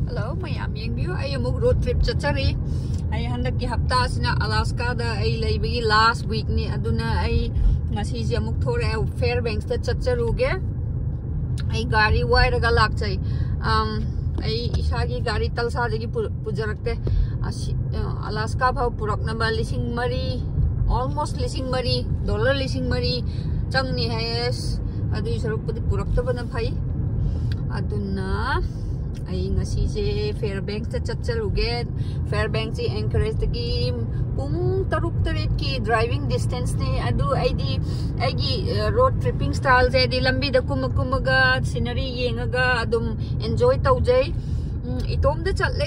Hello, mayam yengbiu. I am road trip chachari. I handak ki hapta sina Alaska da I laibagi last week ni aduna I ngasi si amuk thore Fairbanks ta chacharuge. I gari wire ga lak chai. I isagi gari talsa jagi pujarakte. Alaska bhau purak number lising mari, almost lising mari, dollar lising mari. Chang ni hayes. Adu isaruk pudi purak ta bana phai. Aduna ay ngasi je Fairbanks ta chacharuge. Fairbanks si Anchorage tagi pung taruk tarit ki driving distance ni adu ay road tripping style je di lambi da kumaga scenery yengaga adum enjoy taujay itom da chatle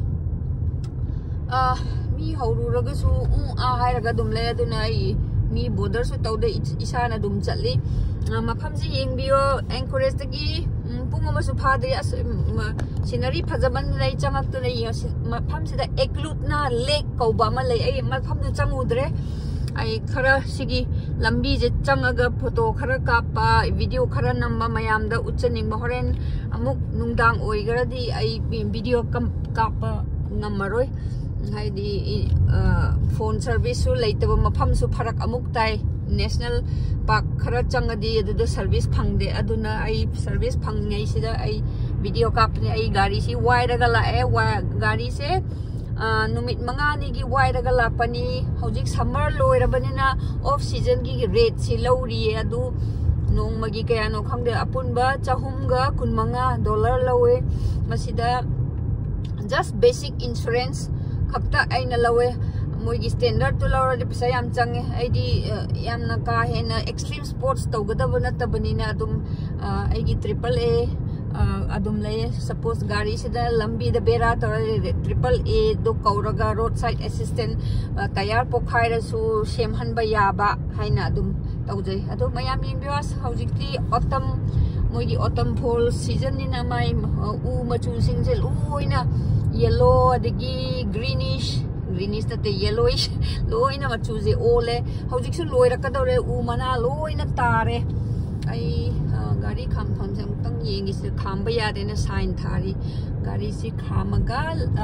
mi haururaga su hairaga dum le aduna ay mi border su taude isana dum chatli mafam ji yengbiyo Anchorage tagi pung ama su phadri scenery phajaban lai changak tu nei mafam sida Eklutna Lake kauba ma lai ai mafam du changudre ai khara sigi lambi je changaga photo khara kapa video khara namba mayam da uchaning ba horen amuk nungdang oigaradi ai video kapa ngamaroi haidi phone service su leitaba mafam su pharak amuk tai national park khara changadi adu service phangde aduna ai service phangngai sida ai video kapni ai gari si wide ga la gari se numit mangani gi wide ga la pani hojik summer loirabanina off season gi rate si lowri adu nong magi kaya no khangde apunba chahum ga kunmanga dollar lawe masida just basic insurance khapta aina lawe moigi standard to laura de pisa yam change aidi yam na ka hena extreme sports tawgada na tabanina adum aigi AAA adum lay suppose gari sida lambi da bera tor AAA do kauraga roadside assistant tayar pokhaira su semhan ba yaba haina adum tawjai adu mayam yimbiwas hojikti autumn moigi autumn fall season ni na mai machu singje loina yellow adigi greenish the yellowish loina machu je ole hojik su loira ka dore mana loina tare ai gari kham tham jang tang yengi se khamba ya de na sign thari gari si khamaga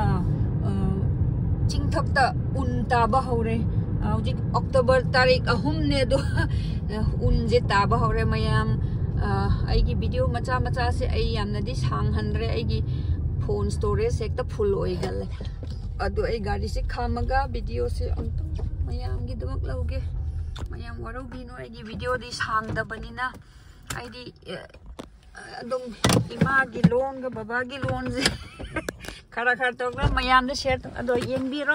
chingthak ta unta ba hore hojik October tarik ahum ne do un je ta ba hore mayam ai gi video macha se ai yamna di sang hanre ai gi phone storage ekta full oi gal adu ai gari se khamaga video se amtam mayam gi damak lauge mayam waro bino ai gi video di sang da banina ai di adum ima gi lon ga baba gi lon je khara to ga mayam de share ado yeng biro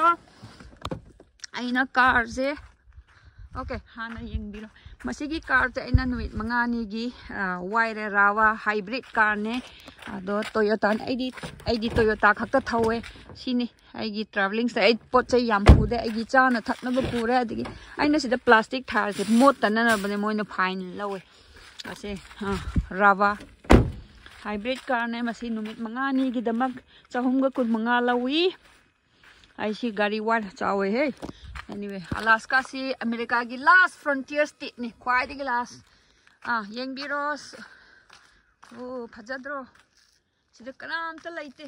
aina car je okay hana yeng biro masigi car te aina nuit mangani gi wire rawa hybrid car ne ado Toyota ai di Toyota khakta thawe sini ai gi traveling sa ai pot chai yam pu de ai gi chana thakna ba pure adigi aina sida plastic thar se mot tanana bane moina fine lawe ase rawa hybrid car ne masi numit mangani gi damak chahum ga kun manga lawi ai si gari war chawe he anyway Alaska si America gi last frontier state ni khwai di last yeng biros phajadro sida kanam ta laite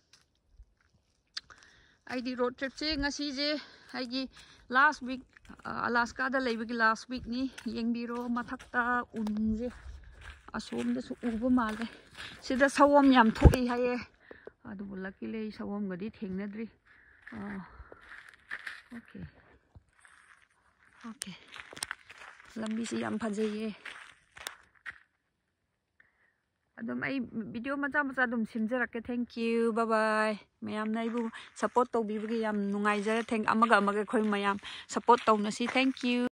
ai di road trip che ngasi je ai gi last week Alaska da leibagi last week ni yeng biro mathakta unje asom da su uba male sida sawom yam thoi haye adu bulaki le sawom gadi thengnadri okay lambi si yam phajaye adum ai video macha dum simjarake thank you bye bye mayam nai bu support to bi yam nungai jare thank amaga khoi mayam support to na si thank you